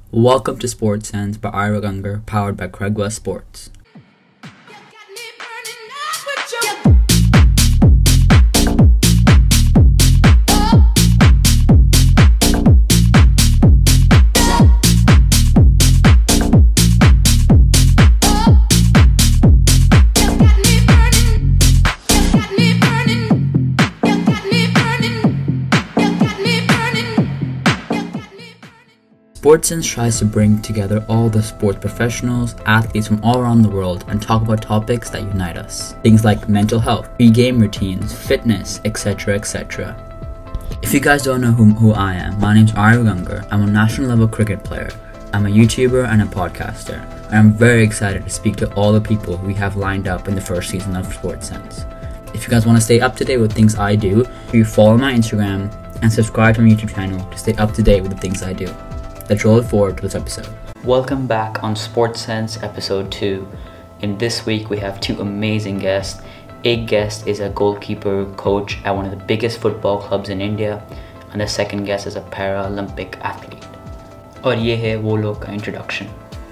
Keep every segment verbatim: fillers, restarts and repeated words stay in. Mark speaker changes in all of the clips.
Speaker 1: Welcome to Sports Sense by Aryan Raigangar, powered by GoSports. SportsSense tries to bring together all the sports professionals, athletes from all around the world and talk about topics that unite us. Things like mental health, pre-game routines, fitness, et cetera et cetera. If you guys don't know who, who I am, my name's Aryan Raigangar. I'm a national level cricket player. I'm a YouTuber and a podcaster. And I'm very excited to speak to all the people we have lined up in the first season of SportsSense. If you guys want to stay up to date with things I do, you follow my Instagram and subscribe to my YouTube channel to stay up to date with the things I do. Let's roll it forward to this episode. Welcome back on SportsSense episode two. In this week we have two amazing guests. A guest is a goalkeeper coach at one of the biggest football clubs in India, and the second guest is a Paralympic athlete. और ये है वो लोग का introduction.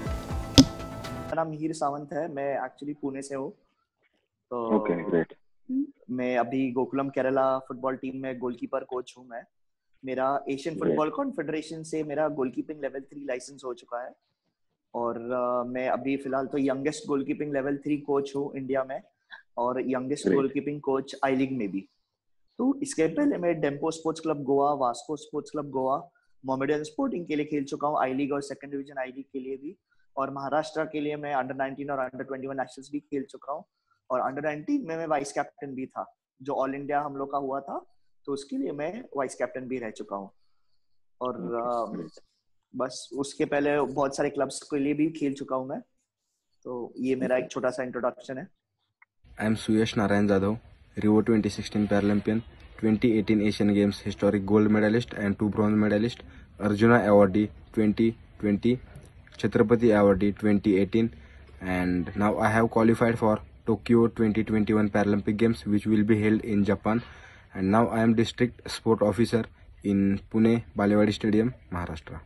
Speaker 2: मेरा नाम मिहिर सावंत है. मैं एक्चुअली पुणे से हूँ. तो
Speaker 3: ओके ग्रेट.
Speaker 2: मैं अभी गोकुलम केरला फुटबॉल टीम में गोलकीपर कोच हूँ. मैं मेरा एशियन फुटबॉल कॉन्फेडरेशन से मेरा गोलकीपिंग लेवल थ्री लाइसेंस हो चुका है. और uh, मैं अभी फिलहाल तो youngest goalkeeping level three coach हूँ इंडिया में, और youngest goalkeeping coach I league में भी. तो इसके पहले मैं Dempo sports club Goa, Vasco sports club Goa, Mohammedan sporting के लिए खेल चुका हूँ, आई लीग और सेकंड डिवीजन आई लीग के लिए भी. और महाराष्ट्र के लिए मैं अंडर नाइनटीन और अंडर ट्वेंटी वन नेशनल्स भी खेल चुका हूँ. और अंडर नाइनटीन में मैं वाइस कैप्टन भी था, जो ऑल इंडिया हम लोग का हुआ था, तो उसके लिए मैं वाइस कैप्टन भी रह चुका हूँ. और okay, बस उसके पहले बहुत सारे क्लब्स के लिए भी खेल चुका हूँ मैं. तो ये मेरा एक छोटा सा इंट्रोडक्शन है.
Speaker 3: I am Suyash Narayan Jadhav, Rio twenty sixteen Paralympian, twenty eighteen Asian Games historic gold medalist and two bronze medalist, Arjuna Awardee twenty twenty, Chhatrapati Awardee twenty eighteen, and now I have qualified for Tokyo twenty twenty-one Paralympic Games, which will be held in Japan. And now I am district sport officer in Pune Balewadi Stadium, Maharashtra.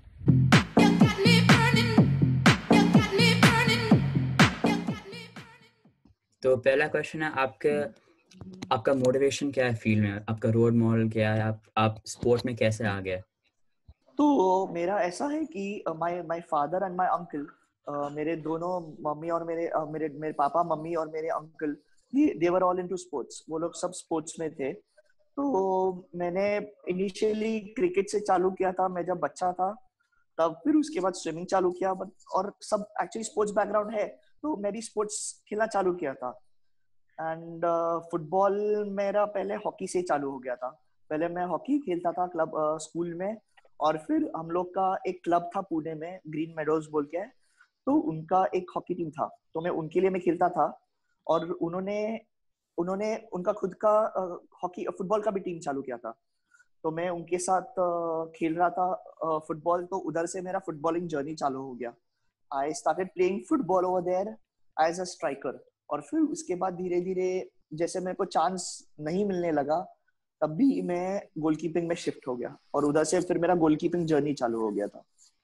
Speaker 1: तो पहला question है, आपके आपका motivation क्या है field में? आपका role model क्या है? आप आप स्पोर्ट्स में कैसे आ गए?
Speaker 2: तो मेरा ऐसा है कि my my father and my uncle, मेरे दोनों मम्मी और मेरे uh, मेरे मेरे पापा, मम्मी और मेरे uncle, they were all into sports. वो लोग सब स्पोर्ट्स में थे. तो मैंने इनिशियली क्रिकेट से चालू किया था मैं जब बच्चा था. तब फिर उसके बाद स्विमिंग चालू किया, और सब एक्चुअली स्पोर्ट्स बैकग्राउंड है, तो मैं भी स्पोर्ट्स खेलना चालू किया था. एंड फुटबॉल uh, मेरा पहले हॉकी से चालू हो गया था. पहले मैं हॉकी खेलता था क्लब स्कूल uh, में, और फिर हम लोग का एक क्लब था पुणे में, ग्रीन मेडोज बोल के, तो उनका एक हॉकी टीम था, तो मैं उनके लिए मैं खेलता था. और उन्होंने उन्होंने उनका खुद का हॉकी फुटबॉल का भी टीम चालू किया था, तो मैं उनके साथ खेल रहा था फुटबॉल. तो उधर से मेरा फुटबॉलिंग जर्नी चालू हो गया. I started playing football over there as a striker. और फिर उसके बाद धीरे धीरे जैसे मेरे को चांस नहीं मिलने लगा, तब भी मैं गोलकीपिंग में शिफ्ट हो गया, और उधर से फिर मेरा गोलकीपिंग जर्नी चालू हो गया था.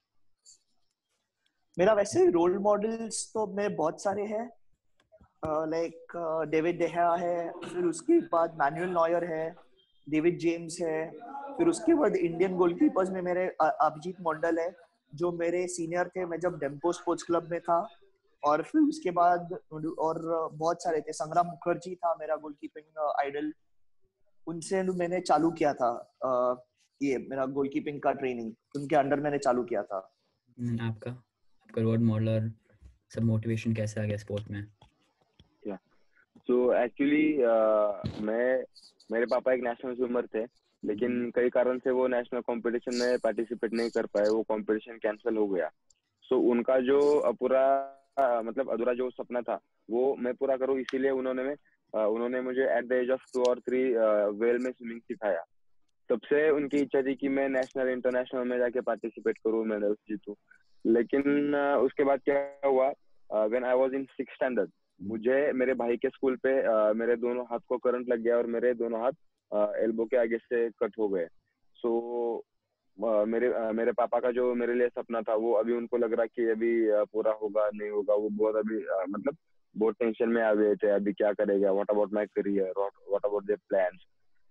Speaker 2: मेरा वैसे रोल मॉडल्स तो मेरे बहुत सारे हैं, लाइक डेविड डेहा है, फिर उसके बाद मैनुअल नॉयर है, डेविड जेम्स है, फिर उसके बाद इंडियन गोलकीपर्स में मेरे अभिजीत मंडल है, जो मेरे सीनियर थे मैं जब डेम्पो स्पोर्ट्स क्लब में था. और फिर उसके बाद और बहुत सारे थे. संग्राम मुखर्जी था मेरा गोलकीपिंग आइडल, उनसे मैंने चालू किया था. uh, ये मेरा गोलकीपिंग का ट्रेनिंग उनके अंडर मैंने चालू किया था.
Speaker 1: आपका आपका रोल मॉडल और सब मोटिवेशन कैसे आ गया स्पोर्ट में?
Speaker 3: सो एक्चुअली मैं मेरे पापा एक नेशनल स्विमर थे, लेकिन कई कारण से वो नेशनल कंपटीशन में पार्टिसिपेट नहीं कर पाए. वो कंपटीशन कैंसिल हो गया. सो so, उनका जो पूरा मतलब अधूरा जो सपना था वो मैं पूरा करूँ, इसीलिए उन्होंने uh, उन्होंने मुझे at the age of two और थ्री वेल में स्विमिंग सिखाया. तब से उनकी इच्छा थी कि मैं नेशनल इंटरनेशनल में जाके पार्टिसिपेट करूँ, मेडल्स जीतूं. लेकिन uh, उसके बाद क्या हुआ, when I was in six standard, मुझे मेरे भाई के स्कूल पे uh, मेरे दोनों हाथ को करंट लग गया और मेरे दोनों हाथ एल्बो uh, के आगे से कट हो गए. सो so, अ, मेरे अ, मेरे पापा का जो मेरे लिए सपना था वो अभी उनको लग रहा कि अभी अ, पूरा होगा नहीं होगा। वो बहुत अभी अ, मतलब बहुत टेंशन में आ गए थे, अभी क्या करेगा, what about my career, what about their plans.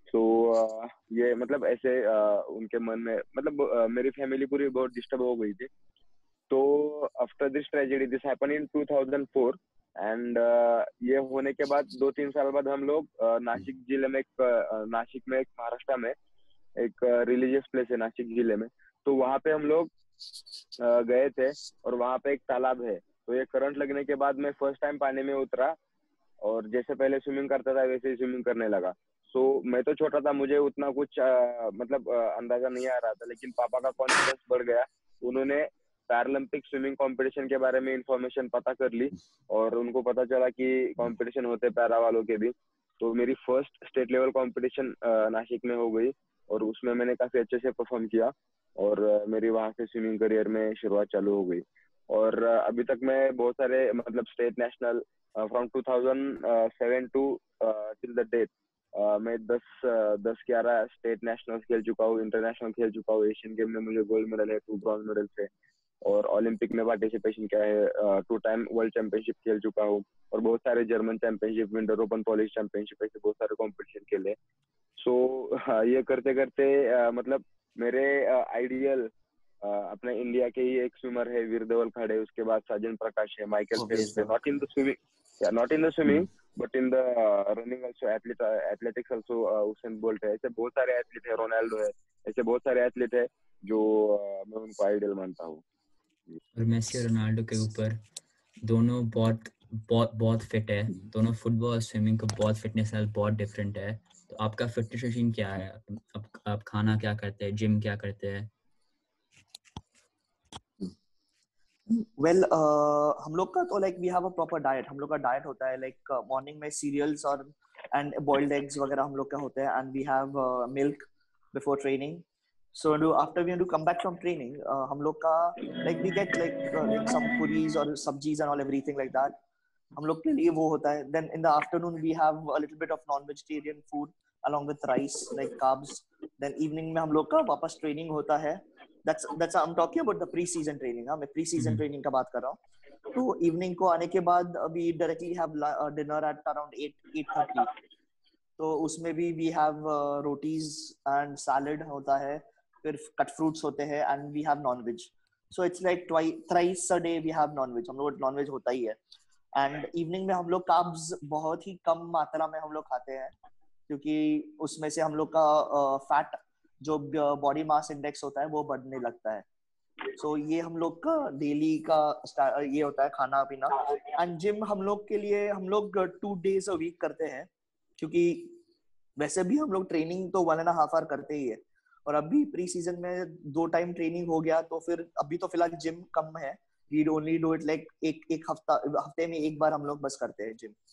Speaker 3: तो ये मतलब ऐसे अ, उनके मन में मतलब अ, मेरी फैमिली पूरी बहुत डिस्टर्ब हो गई थी। तो after this tragedy this happen in two thousand four and ये होने के बाद दो तीन साल बाद हम लोग अ, नासिक जिले में एक अ, नासिक में एक महाराष्ट्र में एक रिलीजियस प्लेस है नासिक जिले में। तो वहां पे हम लोग अ, गए थे और वहां पे एक तालाब है। तो ये करंट लगने के बाद मैं फर्स्ट टाइम पानी में उतरा और जैसे पहले स्विमिंग करता था वैसे ही स्विमिंग करने लगा। सो मैं तो छोटा था, मुझे उतना कुछ अ, मतलब अ, अंदाजा नहीं आ रहा था, लेकिन पापा का कॉन्फिडेंस बढ़ गया। उन्होंने पैरालंपिक स्विमिंग कंपटीशन के बारे में इंफॉर्मेशन पता कर ली और उनको पता चला कि कंपटीशन होते पैरा वालों के भी। तो मेरी first state level competition Nashik में हो गई और उसमें मैंने काफी अच्छे से परफॉर्म किया और अ, मेरी वहां से स्विमिंग करियर में शुरुआत चालू हो गई। और अ, अभी तक मैं बहुत सारे मतलब state national from two thousand seven to till the date मैं दस दस ग्यारह स्टेट नेशनल खेल चुका हूँ, इंटरनेशनल खेल चुका हूँ। एशियन गेम में मुझे गोल्ड मेडल है, टू ब्रॉन्ज मेडल है और ओलंपिक में पार्टिसिपेशन किया है, टू टाइम वर्ल्ड चैंपियनशिप खेल चुका हूँ और बहुत सारे German championship, winter open, Polish championship, ऐसे बहुत सारे कॉम्पिटिशन खेले। सो so, ये करते करते uh, मतलब मेरे आइडियल uh, uh, अपने इंडिया के ही एक स्विमर है वीर धवल खाड़े, उसके बाद साजन प्रकाश है, माइकल फेल्प्स है, नॉट इन द स्विमिंग या not in the swimming but in the running also, athlete athletics also Usain Bolt है। ऐसे बहुत सारे एथलीट है, रोनाल्डो है, ऐसे बहुत सारे एथलीट है जो uh, मैं उनको आइडियल मानता हूँ।
Speaker 1: और मेसी और रोनाल्डो के ऊपर दोनों बहुत बहुत बहुत फिट है, दोनों फुटबॉल और स्विमिंग को बहुत फिटनेस लेवल बहुत डिफरेंट है। तो आपका फिटनेस रूटीन क्या है? आप, आप खाना क्या करते हैं, जिम क्या करते हैं?
Speaker 2: वेल well, uh, हम लोग का तो like we have a proper diet. हम लोग का डाइट होता है लाइक मॉर्निंग में सीरियल्स और एंड बॉइल्ड एग्स वगैरह हम लोग का होते हैं, and we have milk before training. So do after we do come back from training हम लोग का like we get like like some puris और sabzis and all everything like that. हम लोग के लिए वो होता है। Then in the afternoon we have a little bit of non vegetarian food along with rice like carbs. Then evening में हम लोग का वापस ट्रेनिंग होता है। that's that's I'm talking about the pre season training। हाँ, मैं pre season training का बात कर रहा हूँ। तो इवनिंग को आने के बाद we directly have dinner at around eight eight thirty. तो उसमें भी we have rotis and salad होता है, फिर कट फ्रूट्स होते हैं and we have non veg. So it's like thrice a day we have non veg. हम लोग नॉन वेज होता ही है। एंड इवनिंग में हम लोग कार्ब्स बहुत ही कम मात्रा में हम लोग खाते हैं, क्योंकि उसमें से हम लोग का फैट जो बॉडी मास इंडेक्स होता है वो बढ़ने लगता है। सो so, ये हम लोग का डेली का ये होता है खाना पीना। एंड जिम हम लोग के लिए हम लोग टू डेज अ वीक करते हैं, क्योंकि वैसे भी हम लोग ट्रेनिंग तो वन एंड हाफ आवर करते ही है, और अभी प्री सीजन में दो टाइम ट्रेनिंग हो गया, तो फिर अभी तो फिलहाल जिम कम है। We only do it like एक एक हफ्ता हफ्ते में एक बार हम लोग बस करते हैं जिम।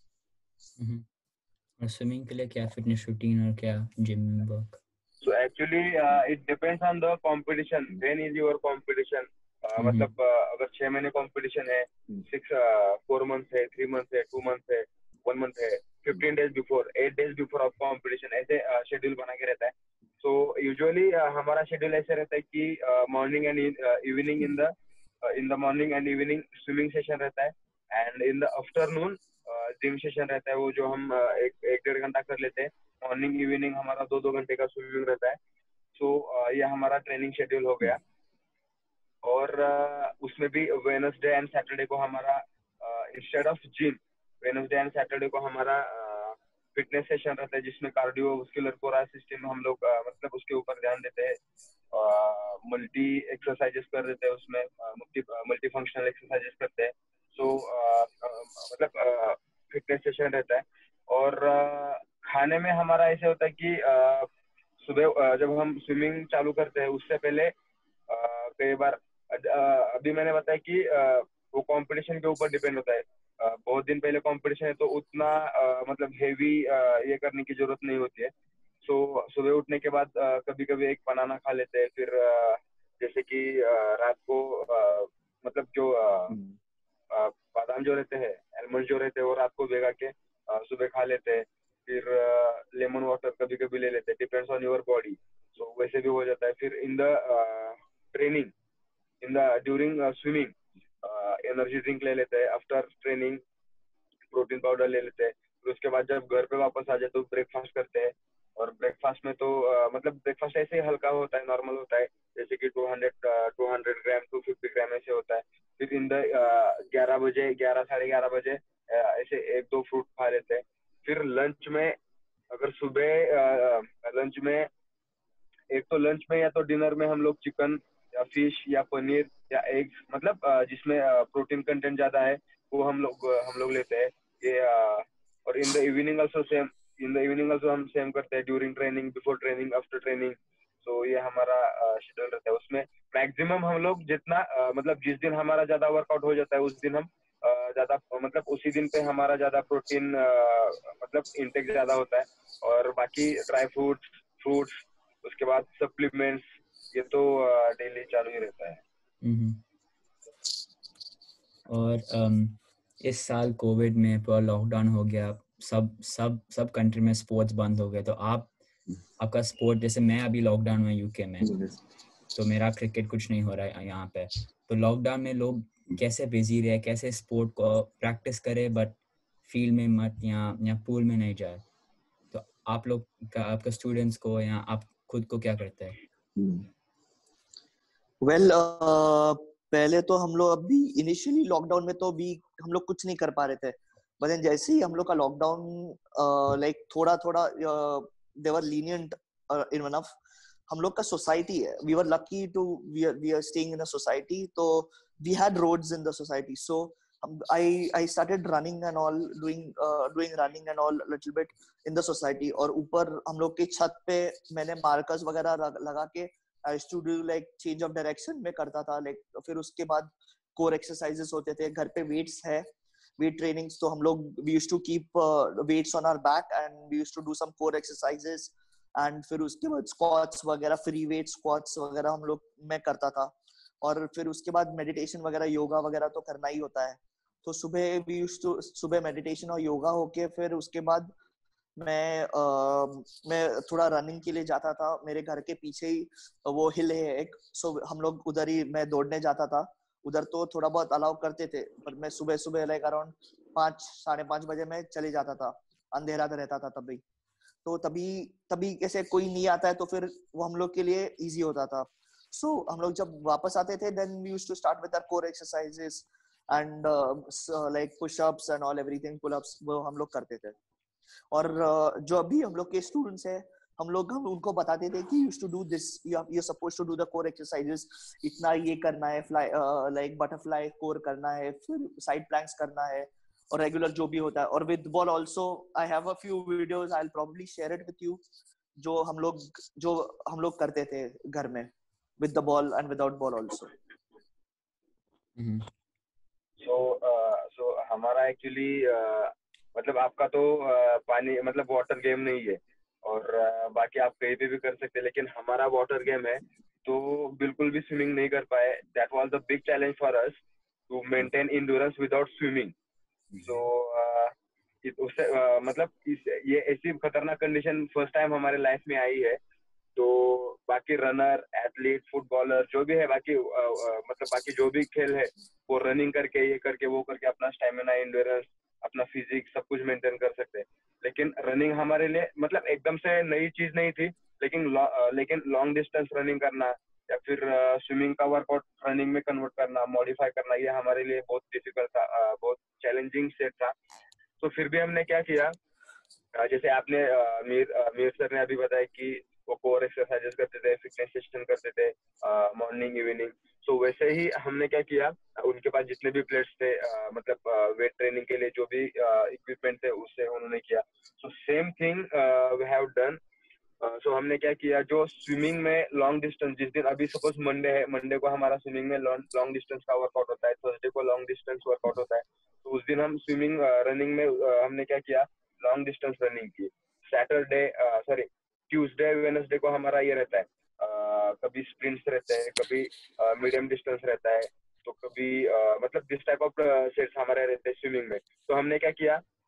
Speaker 1: और स्विमिंग के लिए क्या फिटनेस रूटीन और क्या gym work?
Speaker 3: So actually uh, it depends on the competition. When is your competition? Uh, मतलब uh, अगर छह महीने competition है, सिक्स फोर मंथ है, थ्री मंथ है, टू मंथ है, वन मंथ है, fifteen days before, eight days before of competition, ऐसे शेड्यूल बना के रहता है। So usually uh, हमारा शेड्यूल ऐसे रहता है कि morning and evening in the in the morning and evening swimming session रहता है, and in the afternoon gym session रहता है, वो जो हम uh, एक एक डेढ़ घंटा कर लेते हैं। मॉर्निंग इवनिंग हमारा दो दो घंटे का स्विमिंग रहता है। सो so, ये हमारा ट्रेनिंग शेड्यूल हो गया। और uh, उसमें भी वेडनेसडे एंड सैटरडे को हमारा instead of gym, Wednesday and Saturday को हमारा फिटनेस सेशन रहता है, जिसमें कार्डियोवास्कुलर कोरा सिस्टम हम लोग uh, मतलब उसके ऊपर ध्यान देते हैं। मल्टी एक्सरसाइजेस कर देते हैं उसमें, मल्टी मल्टी फंक्शनल एक्सरसाइजेस करते हैं। सो so, uh, मतलब फिटनेस uh, सेशन रहता है। और uh, खाने में हमारा ऐसे होता है कि uh, सुबह जब हम स्विमिंग चालू करते हैं उससे पहले कई बार अभी मैंने बताया कि वो कंपटीशन के ऊपर डिपेंड होता है। बहुत दिन पहले कंपटीशन है तो उतना मतलब हेवी ये करने की जरूरत नहीं होती है। सो सुबह उठने के बाद कभी कभी एक बनाना खा लेते हैं। फिर जैसे कि रात को मतलब जो बादाम जो रहते हैं, आलमंड जो रहते हैं, वो रात को भिगा के सुबह खा लेते हैं। फिर लेमन वाटर कभी कभी ले लेते हैं, depends on your body. So वैसे भी हो जाता है. फिर in the training, in the during swimming, energy drink ले लेते हैं. आफ्टर ट्रेनिंग प्रोटीन पाउडर ले लेते हैं. फिर उसके बाद जब घर पे वापस आ जाए तो ब्रेकफास्ट करते हैं. और ब्रेकफास्ट में तो uh, मतलब ब्रेकफास्ट ऐसे ही हल्का होता है, नॉर्मल होता है, जैसे कि two hundred two hundred gram two fifty gram ऐसे होता है. फिर इन द ग्यारह बजे ग्यारह साढ़े ग्यारह बजे uh, ऐसे एक दो फ्रूट खा लेते हैं. फिर लंच में, अगर सुबह लंच में, एक तो लंच में या तो डिनर में हम लोग चिकन या फिश या पनीर या एग्स, मतलब uh, जिसमें प्रोटीन कंटेंट ज्यादा है वो हम लोग हम लोग लेते हैं. ये uh, और in the evening also same, in the evening also हम सेम करते हैं, during training, before training, after training. So ये हमारा शेड्यूल रहता है. उसमें मैक्सिमम हम लोग जितना uh, मतलब जिस दिन हमारा ज्यादा वर्कआउट हो जाता है उस दिन हम uh, ज्यादा, मतलब उसी दिन पे हमारा ज्यादा प्रोटीन uh, मतलब इंटेक ज्यादा होता है. और बाकी ड्राई फ्रूट्स, फ्रूट्स, उसके बाद सप्लीमेंट्स, ये तो डेली चालू ही रहता है.
Speaker 1: हम्म. और um, इस साल कोविड में पूरा लॉकडाउन हो गया, सब सब सब कंट्री में स्पोर्ट्स बंद हो गए. तो आप आपका स्पोर्ट, जैसे मैं अभी लॉकडाउन में यूके में, तो मेरा क्रिकेट कुछ नहीं हो रहा है यहाँ पे. तो लॉकडाउन में लोग कैसे बिजी रहे, कैसे स्पोर्ट को प्रैक्टिस करे बट फील्ड में मत या या पूल में नहीं जाए. तो आप लोग का, आपका स्टूडेंट्स को या आप खुद को क्या करते हैं?
Speaker 2: वेल well, uh, पहले तो हम लोग अभी इनिशियली लॉकडाउन में तो भी हम लोग कुछ नहीं कर पा रहे थे. बट जैसे ही हम लोग का लॉकडाउन लाइक थोड़ा थोड़ा दे वर लीनियंट इन इनफ. हम लोग का सोसाइटी है, we were lucky to we are staying in a society, तो we had roads in the society. So I I started running and all, doing doing running and all little bit in the society. और ऊपर हम लोग के छत पे मैंने markers वगैरह लगा के I used to do like change of direction में करता था. like फिर उसके बाद core exercises होते थे. घर पे weights है, weight trainings, तो हम लोग we used to keep uh, weights on our back and we used to do some core exercises. and फिर उसके बाद squats वगैरह, free weight squats वगैरह हम लोग मैं करता था. और फिर उसके बाद meditation वगैरह, योगा वगैरह तो करना ही होता है. तो सुबह we used to सुबह meditation और योगा होके फिर उसके बाद मैं uh, मैं थोड़ा रनिंग के लिए जाता था. मेरे घर के पीछे ही वो हिल है एक, सो so, हम लोग उधर ही मैं दौड़ने जाता था. उधर तो थोड़ा बहुत अलाउ करते थे, पर मैं सुबह सुबह लाइक अराउंड पाँच साढ़े पाँच बजे मैं चले जाता था. अंधेरा तो रहता था तभी, तो तभी तभी कैसे कोई नहीं आता है तो फिर वो हम लोग के लिए इजी होता था. सो so, हम लोग जब वापस आते थे then we used to start with our core exercises and like pushups and all everything, pullups, वो हम लोग करते थे. और जो अभी हम लोग के स्टूडेंट्स हैं, हम लोग हम उनको बताते थे कि used to do this, you are supposed to do the core exercises. इतना ये करना है, फ्लाई लाइक बटरफ्लाई कोर करना है, फिर साइड प्लैंक्स करना है, और रेगुलर जो भी होता है. और with ball also I have a few videos, I will probably share it with you, जो हम लोग जो हम लोग करते थे घर में with the ball and without ball also.
Speaker 3: So so हमारा एक्चुअली मतलब आपका तो uh, पानी मतलब वाटर गेम नहीं है, और uh, बाकी आप कहीं पे भी कर सकते हैं, लेकिन हमारा वाटर गेम है, तो बिल्कुल भी स्विमिंग नहीं कर पाए. That was the big challenge for us to maintain endurance without swimming. So उससे uh, मतलब इस ये ऐसी खतरनाक कंडीशन फर्स्ट टाइम हमारे लाइफ में आई है. तो बाकी रनर, एथलीट, फुटबॉलर जो भी है, बाकी uh, uh, मतलब बाकी जो भी खेल है, वो रनिंग करके, ये करके, वो करके अपना स्टेमिना, इंड्योरेंस, अपना फिजिक सब कुछ मेंटेन कर सकते हैं. लेकिन रनिंग हमारे लिए मतलब एकदम से नई चीज नहीं थी, लेकिन लेकिन लॉन्ग डिस्टेंस रनिंग करना या फिर स्विमिंग का वर्कआउट रनिंग में कन्वर्ट करना, मॉडिफाई करना, ये हमारे लिए बहुत डिफिकल्ट था, uh, बहुत चैलेंजिंग सेट था. तो फिर भी हमने क्या किया, uh, जैसे आपने uh, Mir uh, Mir sir ने अभी बताया कि वो कोर एक्सरसाइजेस करते थे, फिटनेस सेशन करते थे मॉर्निंग इवनिंग. सो वैसे ही हमने क्या किया, उनके पास जितने भी प्लेयर्स थे, uh, मतलब वेट uh, ट्रेनिंग के लिए जो भी इक्विपमेंट uh, थे उससे उन्होंने किया. So same thing we have done. So हमने क्या किया, जो स्विमिंग में लॉन्ग डिस्टेंस, जिस दिन अभी सपोज मंडे है, मंडे को हमारा स्विमिंग में लॉन्ग डिस्टेंस का वर्कआउट होता है, थर्सडे को लॉन्ग डिस्टेंस वर्कआउट होता है, तो उस दिन हम स्विमिंग रनिंग में uh, हमने क्या किया, लॉन्ग डिस्टेंस रनिंग की. सैटरडे सॉरी ट्यूसडे वेडनेसडे को हमारा ये रहता है, uh, कभी स्प्रिंट्स रहते हैं, कभी मीडियम uh, डिस्टेंस रहता है, तो कभी uh, मतलब दिस टाइप ऑफ सेट्स हमारे रहते हैं स्विमिंग में. तो हमने क्या किया,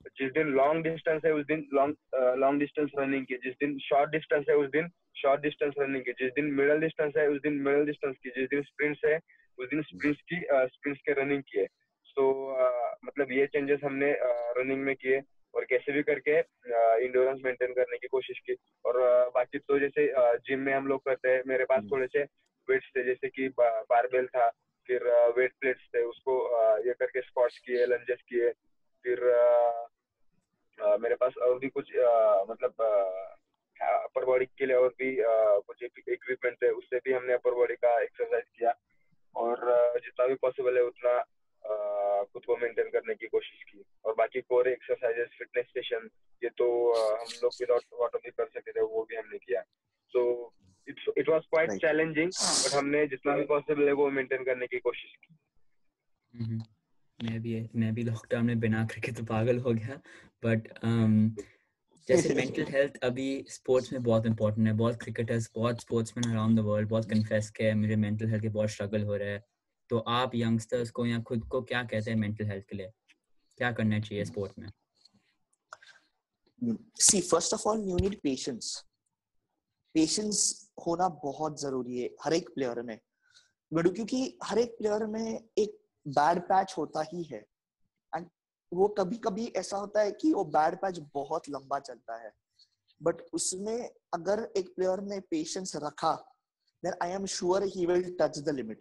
Speaker 3: जिस दिन लॉन्ग डिस्टेंस है उस दिन लॉन्ग लॉन्ग डिस्टेंस रनिंग की, जिस दिन शॉर्ट डिस्टेंस है उस दिन शॉर्ट डिस्टेंस रनिंग की, जिस दिन मिडल डिस्टेंस है उस दिन मिडल डिस्टेंस की, जिस दिन स्प्रिंट्स है उस दिन स्प्रिंट्स की स्प्रिंट्स के रनिंग की है। सो मतलब ये चेंजेस हमने रनिंग में किए और कैसे भी करके इंडोरेंस मेंटेन करने की कोशिश की। और uh, बाकी तो जैसे जिम uh, में हम लोग करते हैं, मेरे पास थोड़े से वेट्स थे, जैसे कि बारबेल था, फिर वेट uh, प्लेट्स थे, उसको uh, ये करके स्क्वाट्स किए, लंजेस किए, फिर uh, uh, मेरे पास और भी कुछ uh, मतलब अपर बॉडी के लिए और भी uh, कुछ इक्विपमेंट थे, उससे भी हमने अपर बॉडी का एक्सरसाइज किया और uh, जितना भी पॉसिबल है उतना uh, खुद को मेंटेन करने की कोशिश की। और बाकी कोर एक्सरसाइजेस, फिटनेस सेशन, ये तो uh, हम लोग विदाउट वाटर भी कर सकते थे, वो भी हमने किया। So it's it was quite challenging, but हमने जितना भी पॉसिबल है वो मेंटेन करने की कोशिश की।
Speaker 1: हम्म, मैं भी मैं भी लॉकडाउन में बिना क्रिकेट तो पागल हो गया, बट um, जैसे मेंटल हेल्थ अभी स्पोर्ट्स में बहुत इंपॉर्टेंट है। बहुत क्रिकेटर्स, बहुत स्पोर्ट्समैन अराउंड द वर्ल्ड बहुत कन्फेस किया है मुझे मेंटल हेल्थ के बहुत स्ट्रगल हो रहा है। तो आप यंगस्टर्स को या खुद को क्या कहते हैं मेंटल हेल्थ के लिए, क्या करना चाहिए स्पोर्ट में?
Speaker 2: See first of all you need patience. Patience होना बहुत जरूरी है हर एक प्लेयर में, क्योंकि हर एक प्लेयर में एक बैड पैच होता ही है, एंड वो कभी कभी ऐसा होता है कि वो बैड पैच बहुत लंबा चलता है, बट उसमें अगर एक प्लेयर ने पेशेंस रखा, then I am sure he will touch the limit.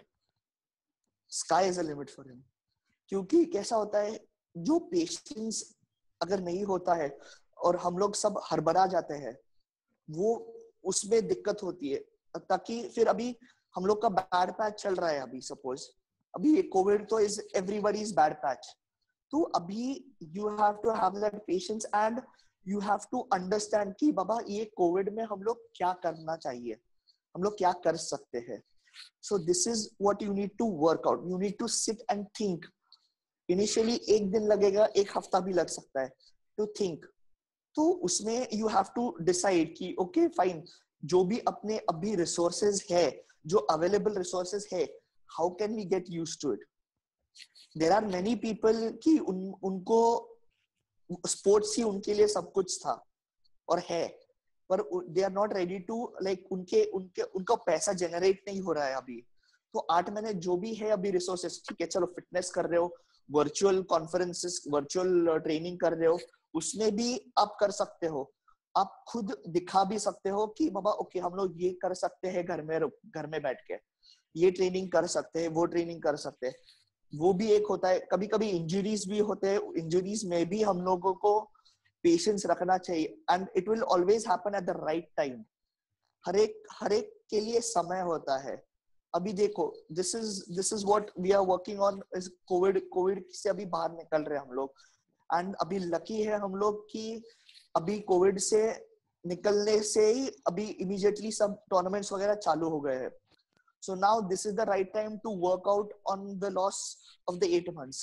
Speaker 2: Sky is a limit for him. क्योंकि कैसा होता है, जो पेशेंस अगर नहीं होता है और हम लोग सब हड़बड़ा जाते हैं, वो उसमें दिक्कत होती है। ताकि फिर अभी हम लोग का बैड पैच चल रहा है, अभी सपोज अभी कोविड तो इज एवरीबॉडीज बैड पैच, तो अभी you have to have that patience and you have to understand कि बाबा ये कोविड में हम लोग क्या करना चाहिए, हम लोग क्या कर सकते हैं। So this is what you need to work out, you need to sit and think. Initially एक दिन लगेगा, एक हफ्ता भी लग सकता है टू थिंक। तो उसमें यू हैव टू डिसाइड कि ओके फाइन, जो भी अपने अभी रिसोर्सेज है, जो अवेलेबल रिसोर्सेज है, how can we get used to it. There are many people कि उन, उनको स्पोर्ट्स ही उनके लिए सब कुछ था और है, पर they are not ready to like उनके उनके उनका पैसा जनरेट नहीं हो रहा है अभी। तो आठ महीने जो भी है अभी रिसोर्सेस, ठीक है चलो फिटनेस कर रहे हो, वर्चुअल कॉन्फ्रेंसेस, वर्चुअल ट्रेनिंग कर रहे हो, उसमें भी आप कर सकते हो। आप खुद दिखा भी सकते हो कि बाबा ओके हम लोग ये कर सकते हैं, घर में घर में बैठ के ये ट्रेनिंग कर सकते हैं, वो ट्रेनिंग कर सकते हैं। वो भी एक होता है। कभी कभी इंजरीज भी होते हैं, इंजरीज में भी हम लोगों को पेशेंस रखना चाहिए, and it will always happen at the right time. हर एक हर एक के लिए समय होता है। अभी देखो, this is this is what we are working on, is covid covid से अभी बाहर निकल रहे हैं हम लोग, एंड अभी लकी है हम लोग कि अभी कोविड से निकलने से ही अभी इमीडिएटली सब टूर्नामेंट्स वगैरह चालू हो गए हैं। So now this is the right time to work out on the loss of the eight months.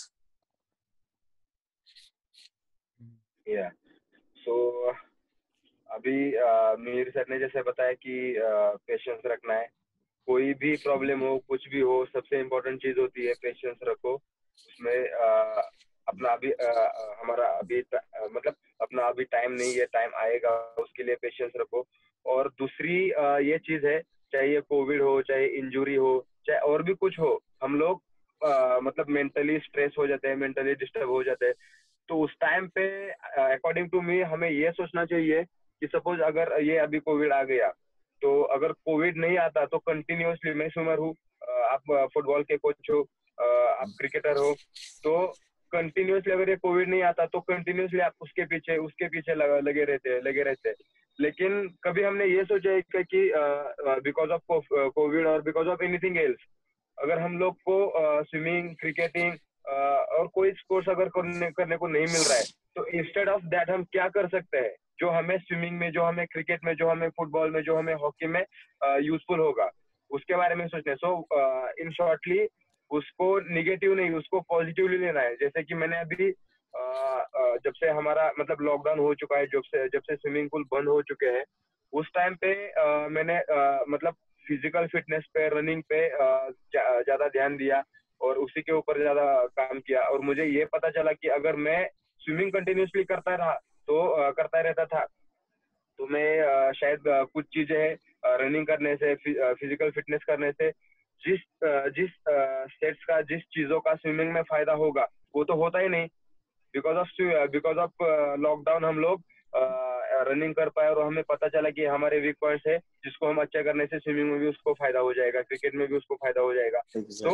Speaker 3: Yeah. So अभी मीर सर ने जैसे बताया कि पेशेंस रखना है, कोई भी प्रॉब्लम हो, कुछ भी हो, सबसे इम्पोर्टेंट चीज होती है पेशेंस रखो। उसमें uh, अपना अभी uh, हमारा अभी uh, मतलब अपना अभी टाइम नहीं है, टाइम आएगा, उसके लिए पेशेंस रखो। और दूसरी uh, ये चीज है, चाहे ये कोविड हो, चाहे इंजुरी हो, चाहे और भी कुछ हो, हम लोग uh, मतलब मेंटली स्ट्रेस हो जाते हैं, मेंटली डिस्टर्ब हो जाते हैं। तो उस टाइम पे अकॉर्डिंग टू मी हमें ये सोचना चाहिए कि सपोज अगर ये अभी कोविड आ गया, तो अगर कोविड नहीं आता तो कंटिन्यूअसली, मैं स्विमर हूँ, आप फुटबॉल के कोच हो, आप क्रिकेटर हो, तो कंटिन्यूअसली अगर ये कोविड नहीं आता तो कंटिन्यूअसली आप उसके पीछे उसके पीछे लगे रहते लगे रहते लेकिन कभी हमने ये सोचा है कि बिकॉज ऑफ कोविड और बिकॉज ऑफ एनीथिंग एल्स, अगर हम लोग को स्विमिंग, क्रिकेटिंग और कोई स्पोर्ट्स अगर करने करने को नहीं मिल रहा है, तो इंस्टेड ऑफ दैट हम क्या कर सकते हैं जो हमें स्विमिंग में, जो हमें क्रिकेट में, जो हमें फुटबॉल में, जो हमें हॉकी में यूजफुल होगा, उसके बारे में सोचते हैं। सो इन शॉर्टली उसको निगेटिव नहीं, उसको पॉजिटिवली लेना है। जैसे कि मैंने अभी uh, uh, जब से हमारा मतलब लॉकडाउन हो चुका है, जब से जब से स्विमिंग पूल बंद हो चुके हैं, उस टाइम पे uh, मैंने uh, मतलब फिजिकल फिटनेस पे, रनिंग पे ज्यादा ध्यान दिया और उसी के ऊपर ज्यादा काम किया। और मुझे ये पता चला कि अगर मैं स्विमिंग कंटिन्यूसली करता रहा तो uh, करता रहता था तो मैं uh, शायद uh, कुछ चीजें रनिंग uh, करने से फिजिकल फिटनेस करने से जिस uh, जिस स्टेट्स uh, का जिस चीजों का स्विमिंग में फायदा होगा वो तो होता ही नहीं because of because of lockdown हम लोग रनिंग uh, कर पाए और हमें पता चला कि हमारे वीक पॉइंट्स है जिसको हम अच्छा करने से स्विमिंग में भी उसको फायदा हो जाएगा क्रिकेट में भी उसको फायदा हो जाएगा सो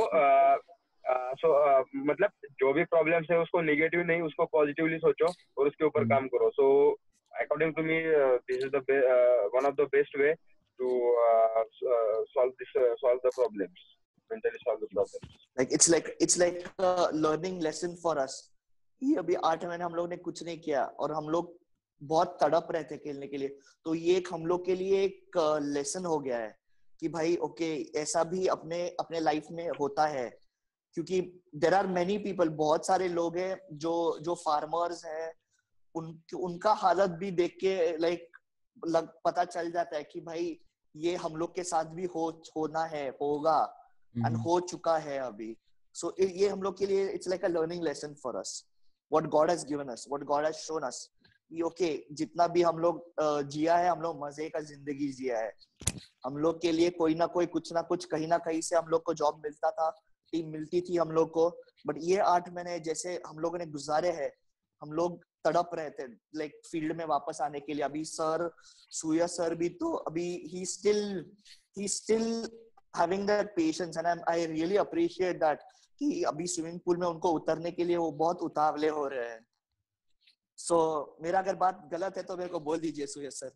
Speaker 3: सो मतलब जो भी प्रॉब्लम्स है उसको नेगेटिव नहीं उसको पॉजिटिवली सोचो और उसके ऊपर काम करो so according to me this is the one of the best way to solve this solve the problems mentally solve the problems
Speaker 2: like it's like it's like a learning lesson for us ये अभी आठ महीने हम लोग ने कुछ नहीं किया और हम लोग बहुत तड़प रहे थे खेलने के लिए तो ये एक हम लोग के लिए एक लेसन हो गया है कि भाई ओके ऐसा भी अपने अपने लाइफ में होता है क्योंकि देयर आर मेनी पीपल बहुत सारे लोग हैं जो जो फार्मर्स हैं उन उनका हालत भी देख के लाइक लग पता चल जाता है कि भाई ये हम लोग के साथ भी हो होना है होगा एंड हो चुका है अभी सो so, ये हम लोग के लिए it's like a learning lesson for us what God has given us what God has shown us कि ओके जितना भी हम लोग जिया है हम लोग मजे का जिंदगी जिया है हम लोग के लिए कोई ना कोई कुछ ना कुछ कहीं ना कहीं से हम लोग को जॉब मिलता था टीम मिलती थी हम लोग को बट ये आठ महीने जैसे हम लोगों ने गुजारे हैं हम लोग तड़प रहे थे लाइक फील्ड में वापस आने के लिए अभी सर सूया सर भी तो अभी ही स्टिल ही still having that patience and I'm, I really appreciate that कि अभी स्विमिंग पूल में उनको उतरने के लिए वो बहुत उतावले हो रहे हैं सो so, मेरा अगर बात गलत है तो मेरे को बोल दीजिए सुयश सर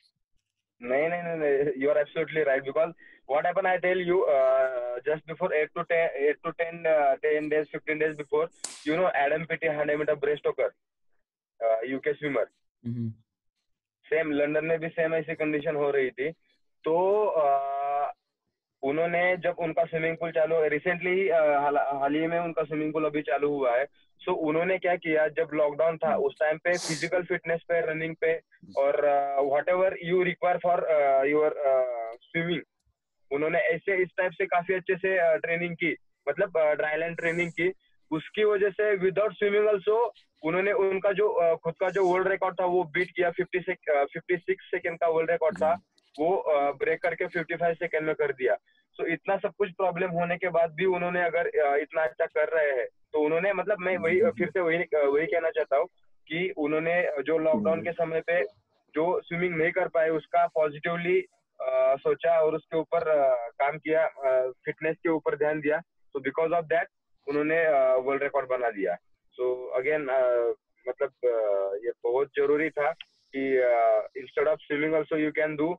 Speaker 3: नहीं नहीं नहीं you are absolutely right because what happened I tell you uh, just before eight to ten eight to ten uh, ten days fifteen days before you know Adam Peaty one hundred meter breaststroker uh, U K swimmer
Speaker 1: mm-hmm.
Speaker 3: Same London में भी same ऐसी condition हो रही थी तो uh, उन्होंने जब उनका स्विमिंग पूल चालू रिसेंटली ही हाल ही में उनका स्विमिंग पूल अभी चालू हुआ है सो so, उन्होंने क्या किया जब लॉकडाउन था उस टाइम पे फिजिकल फिटनेस पे रनिंग पे और whatever you require for your swimming उन्होंने ऐसे इस टाइप से काफी अच्छे से ट्रेनिंग की मतलब ड्राईलैंड ट्रेनिंग की उसकी वजह से विदाउट स्विमिंग ऑल्सो उन्होंने उनका जो खुद का जो वर्ल्ड रिकॉर्ड था वो बीट किया फिफ्टी सिक्स सेकेंड का वर्ल्ड रिकॉर्ड था वो ब्रेक करके पचपन सेकंड में कर दिया सो so, इतना सब कुछ प्रॉब्लम होने के बाद भी उन्होंने अगर इतना अच्छा कर रहे हैं तो उन्होंने मतलब मैं वही फिर से वही वही कहना चाहता हूँ कि उन्होंने जो लॉकडाउन के समय पे जो स्विमिंग नहीं कर पाए उसका पॉजिटिवली सोचा और उसके ऊपर काम किया फिटनेस के ऊपर ध्यान दिया तो बिकॉज ऑफ दैट उन्होंने वर्ल्ड रिकॉर्ड बना दिया सो अगेन मतलब ये बहुत जरूरी था कि instead of swimming also you can do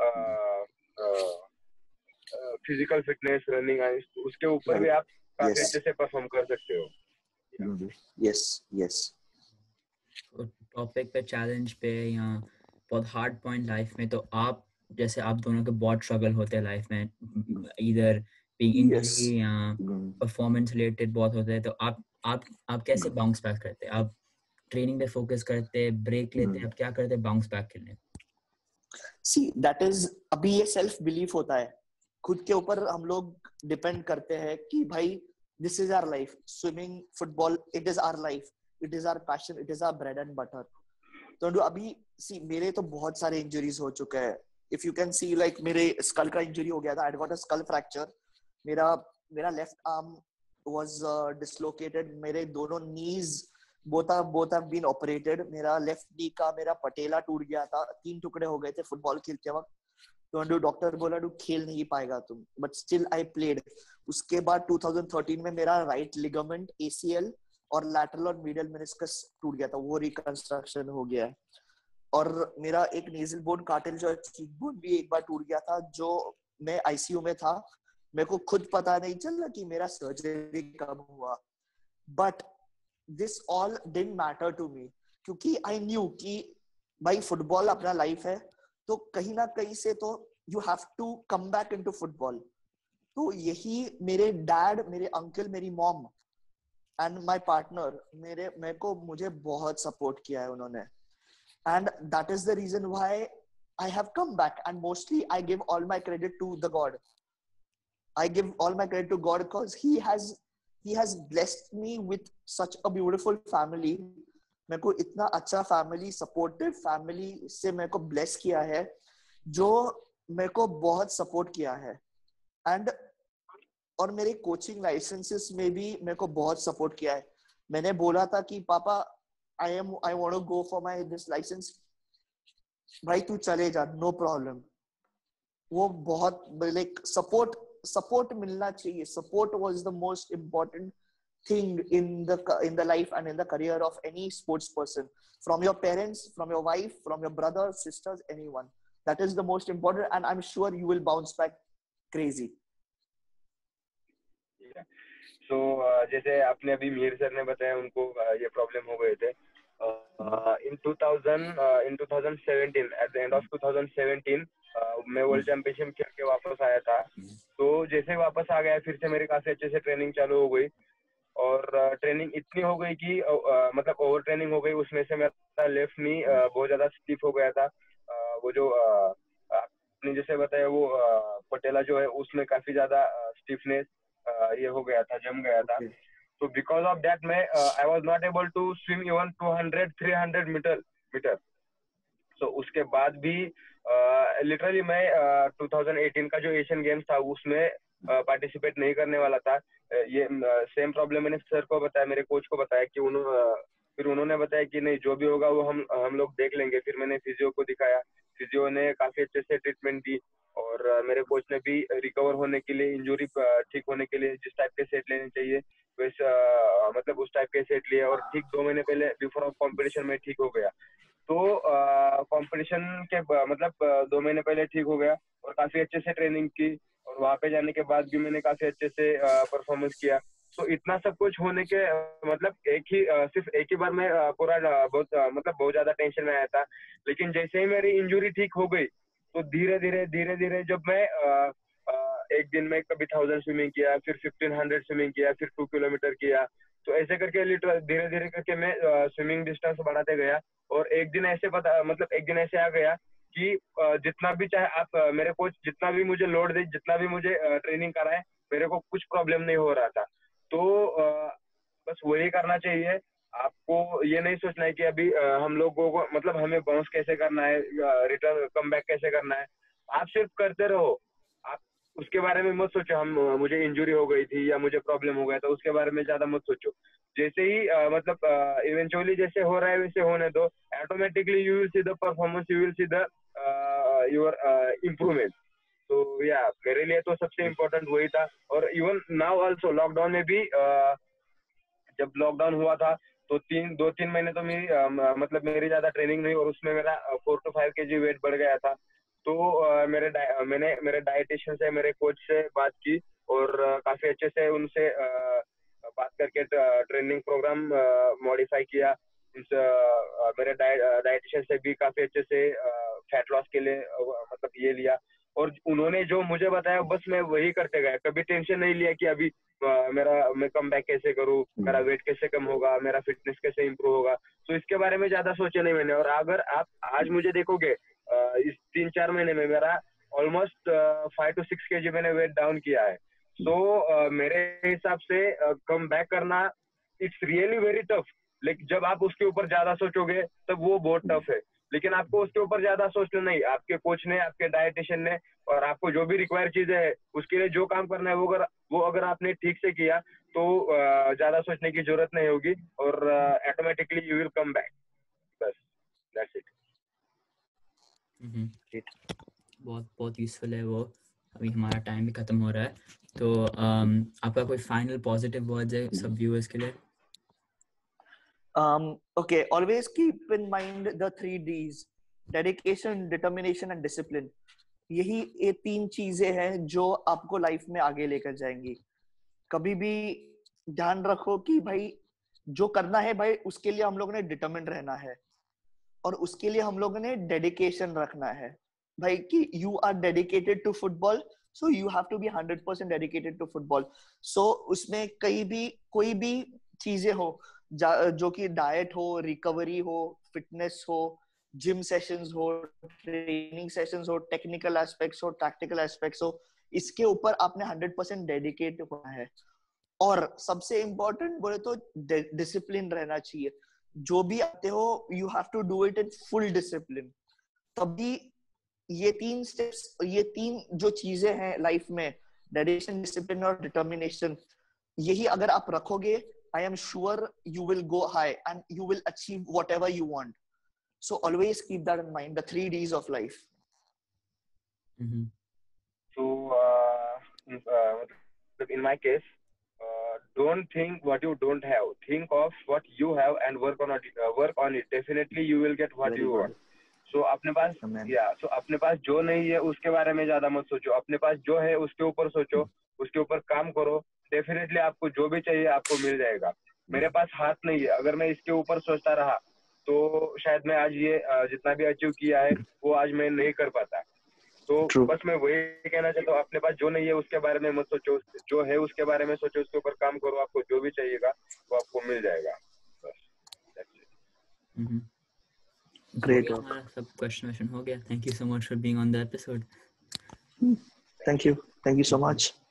Speaker 3: physical fitness running उसके ऊपर भी आप काफी अच्छे से परफॉर्म कर सकते हो
Speaker 2: यस यस
Speaker 1: टॉपिक पे चैलेंज पे या बहुत हार्ड पॉइंट लाइफ में तो आप जैसे आप दोनों के बहुत स्ट्रगल होते हैं लाइफ में इधर being injury or performance related बहुत होते हैं तो आप आप आप कैसे बाउंस बैक करते हैं आप ट्रेनिंग पे फोकस करते हैं ब्रेक लेते हैं आप क्या करते हैं बाउंस बैक करने
Speaker 2: सी दैट इज अभी ये सेल्फ बिलीफ होता है खुद के ऊपर हम लोग डिपेंड करते हैं कि भाई this is our life swimming football it is our life it is our passion it is our bread and butter तो अभी सी मेरे तो बहुत सारे इंजरीज हो चुके हैं if you can see like मेरे स्कल का इंजरी हो गया था I got a skull fracture मेरा मेरा लेफ्ट आर्म वाज डिसलोकेटेड मेरे दोनों knees both have both have been operated मेरा लेफ्ट नी का मेरा पटेला टूट गया था तीन टुकड़े हो गए थे फुटबॉल खेलते वक्त तो डॉक्टर बोला तू खेल नहीं पाएगा तुम बट स्टिल आई प्लेड उसके बाद ट्वेंटी थर्टीन में मेरा राइट लिगामेंट एसीएल और लैटरल और मीडियल मेनिस्कस टूट गया था वो रिकंस्ट्रक्शन हो गया है और मेरा एक नेजल बोन कार्टिलेज और चीक बोन भी एक बार टूट गया था जो मैं आईसीयू में था मेरे को खुद पता नहीं चला कि मेरा सर्जरी कब हुआ but this all didn't matter to me क्योंकि आई न्यू कि भाई फुटबॉल अपना लाइफ है तो कहीं ना कहीं से तो you have to come back into football तो यही मेरे डैड मेरे अंकल मेरी मॉम एंड माय पार्टनर मेरे मेरे को मुझे बहुत सपोर्ट किया है उन्होंने and that is the reason why I have come back and mostly I give all my credit to the God. I give all my credit to God because he has he has blessed me with such a beautiful family. मेरे को इतना अच्छा family, supportive family से मेरे को bless किया है, जो मेरे को बहुत सपोर्ट किया है। एंड और मेरे कोचिंग लाइसेंसेस में भी मेरे को बहुत सपोर्ट किया है। मैंने बोला था कि पापा I am I want to go for my this licence, भाई तू चले जा, नो प्रॉब्लम। वो बहुत लाइक सपोर्ट सपोर्ट मिलना चाहिए। Support was the most important thing in the in the life and in the career of any sports person, from your parents, from your wife, from your brothers, sisters, anyone. That is the most important, and I'm sure you will bounce back crazy.
Speaker 3: yeah. So uh, जैसे आपने अभी Mihir sir ने बताया उनको uh, ये problem हो गए थे in two thousand in twenty seventeen, at the end of twenty seventeen मैं वर्ल्ड चैंपियनशिप खेल के वापस आया था। तो जैसे वापस आ गया फिर से मेरी काफी अच्छे से ट्रेनिंग चालू हो गई, और ट्रेनिंग uh, इतनी हो गई कि uh, मतलब ओवर ट्रेनिंग हो गई। उसमें से मेरा लेफ्ट नी uh, बहुत ज्यादा स्टिफ हो गया था। uh, वो जो uh, आपने जैसे बताया वो uh, पटेला जो है उसमें काफी ज्यादा स्टिफनेस uh, ये हो गया था, जम गया था। तो बिकॉज ऑफ दैट मैं I was not able to swim even two hundred three hundred metre metre so उसके बाद भी लिटरली uh, मैं uh, ट्वेंटी एटीन का जो एशियन गेम्स था उसमें पार्टिसिपेट uh, नहीं करने वाला था। uh, ये सेम uh, प्रॉब्लम मैंने सर को बताया, मेरे कोच को बताया कि उन्होंने uh, फिर उन्होंने बताया कि नहीं जो भी होगा वो हम हम लोग देख लेंगे। फिर मैंने फिजियो को दिखाया, फिजियो ने काफी अच्छे से ट्रीटमेंट दी, और uh, मेरे कोच ने भी रिकवर होने के लिए, इंजरी ठीक होने के लिए जिस टाइप के सेट लेने चाहिए वैसे uh, मतलब उस टाइप के सेट लिए, और ठीक दो महीने पहले बिफोर ऑफ कॉम्पिटिशन में ठीक हो गया। तो कंपटीशन uh, के मतलब uh, दो महीने पहले ठीक हो गया और काफी अच्छे से ट्रेनिंग की, और वहां पे जाने के बाद भी मैंने काफी अच्छे से परफॉर्मेंस uh, किया। तो इतना सब कुछ होने के uh, मतलब एक ही uh, सिर्फ एक ही बार में uh, पूरा uh, बहुत uh, मतलब बहुत ज्यादा टेंशन में आया था। लेकिन जैसे ही मेरी इंजरी ठीक हो गई तो धीरे धीरे धीरे धीरे जब मैं uh, uh, एक दिन में कभी थाउजेंड स्विमिंग किया, फिर फिफ्टीन हंड्रेड स्विमिंग किया, फिर टू किलोमीटर किया, तो ऐसे करके लिटर धीरे धीरे करके मैं स्विमिंग डिस्टेंस बढ़ाते गया। और एक दिन ऐसे पता मतलब एक दिन ऐसे आ गया कि जितना भी चाहे आप मेरे कोच जितना भी मुझे लोड दे, जितना भी मुझे ट्रेनिंग कराए, मेरे को कुछ प्रॉब्लम नहीं हो रहा था। तो बस वही करना चाहिए आपको। ये नहीं सोचना है कि अभी हम लोगों को मतलब हमें बाउंस कैसे करना है, रिटर्न कम बैक कैसे करना है। आप सिर्फ करते रहो, आप उसके बारे में मत सोचो हम मुझे इंजरी हो गई थी या मुझे प्रॉब्लम हो गया था, उसके बारे में ज्यादा मत सोचो। जैसे ही uh, मतलब इवेंचुअली uh, जैसे हो रहा है वैसे होने दो, automatically you will see the performance, you will see the your improvement. तो या मेरे लिए तो सबसे इम्पोर्टेंट वही था। और इवन नाउ ऑल्सो लॉकडाउन में भी uh, जब लॉकडाउन हुआ था तो तीन दो तीन महीने तो मेरी uh, मतलब मेरी ज्यादा ट्रेनिंग नहीं, और उसमें मेरा फोर टू फाइव के जी वेट बढ़ गया था। तो uh, मेरे मैंने मेरे डाइटिशियन से, मेरे कोच से बात की, और uh, काफी अच्छे से उनसे uh, बात करके ट्रेनिंग प्रोग्राम मॉडिफाई किया। इस uh, मेरे डाइटिशियन से भी काफी अच्छे से फैट लॉस के लिए uh, मतलब ये लिया, और उन्होंने जो मुझे बताया बस मैं वही करते गया। कभी टेंशन नहीं लिया कि अभी uh, मेरा मैं कम बैक कैसे करूँ, मेरा वेट कैसे कम होगा, मेरा फिटनेस कैसे इम्प्रूव होगा। तो इसके बारे में ज्यादा सोचा नहीं मैंने। और अगर आप आज मुझे देखोगे uh, इस तीन चार महीने में मेरा ऑलमोस्ट फाइव टू सिक्स के जी मैंने वेट डाउन किया है। सो so, uh, मेरे हिसाब से कम uh, बैक करना इट्स रियली वेरी टफ। लेकिन जब आप उसके ऊपर ज्यादा सोचोगे तब वो बहुत टफ है। लेकिन आपको उसके ऊपर ज्यादा सोचना नहीं, आपके कोच ने, आपके डाइटिशियन ने, और आपको जो भी रिक्वायर चीजें है उसके लिए जो काम करना है वो अगर वो अगर आपने ठीक से किया तो uh, ज्यादा सोचने की जरूरत नहीं होगी, और automatically you will come back. बस दैट्स इट।
Speaker 1: बहुत बहुत यूजफुल है वो। अभी हमारा टाइम भी खत्म हो रहा है, तो um, आपका कोई फाइनल पॉजिटिव वर्ड्स है सब व्यूअर्स के लिए?
Speaker 2: um okay, always keep in mind the three D's: dedication, determination and discipline. यही ये तीन चीजें हैं जो आपको लाइफ में आगे लेकर जाएंगी। कभी भी ध्यान रखो कि भाई जो करना है भाई उसके लिए हम लोगों ने डिटरमिन्ड रहना है, और उसके लिए हम लोगों ने डेडिकेशन रखना है भाई कि you are dedicated to football, so you have to be hundred percent dedicated to football. So उसमें कई भी कोई भी चीजें हो, जो कि डाइट हो, रिकवरी हो, फिटनेस हो, जिम सेशंस हो, ट्रेनिंग सेशंस हो, टेक्निकल एस्पेक्ट्स हो, टैक्टिकल एस्पेक्ट्स हो, इसके ऊपर आपने हंड्रेड परसेंट डेडिकेट होना है। और सबसे इंपॉर्टेंट बोले तो डिसिप्लिन रहना चाहिए। जो भी आते हो you have to do it in full discipline. तभी ये तीन स्टेप्स, ये तीन जो चीजें हैं लाइफ में, डेडिकेशन, डिसिप्लिन और डिटर्मिनेशन, यही अगर आप रखोगे, I am sure you will go high and you will achieve whatever you want. So always keep that in mind, the three Ds of life.
Speaker 3: So uh, uh, in my case, uh, don't think what you don't have. Think of what you have and work on it. Uh, work on it. Definitely you will get what
Speaker 2: Very
Speaker 3: you
Speaker 2: good.
Speaker 3: want. So अपने पास
Speaker 2: Amen.
Speaker 3: या so अपने पास जो नहीं है उसके बारे में ज्यादा मत सोचो. अपने पास जो है उसके ऊपर सोचो, उसके ऊपर काम करो. डेफिनेटली आपको जो भी चाहिए आपको मिल जाएगा. मेरे पास हाथ नहीं है, अगर मैं इसके ऊपर सोचता रहा तो शायद मैं आज ये uh, जितना भी अचीव किया है वो आज मैं नहीं कर पाता. तो
Speaker 2: True.
Speaker 3: बस मैं वही कहना चाहता हूँ, अपने पास जो नहीं है उसके बारे में मत सोचो, जो है उसके बारे में सोचो, उसके ऊपर काम करो. आपको जो भी चाहिएगा वो आपको मिल जाएगा. बस.
Speaker 2: Great
Speaker 1: हो गया
Speaker 2: work.
Speaker 1: हमारा सब क्वेश्चन वेश्चन हो गया. Thank you so much for being on the episode.
Speaker 2: Thank you. Thank you so much.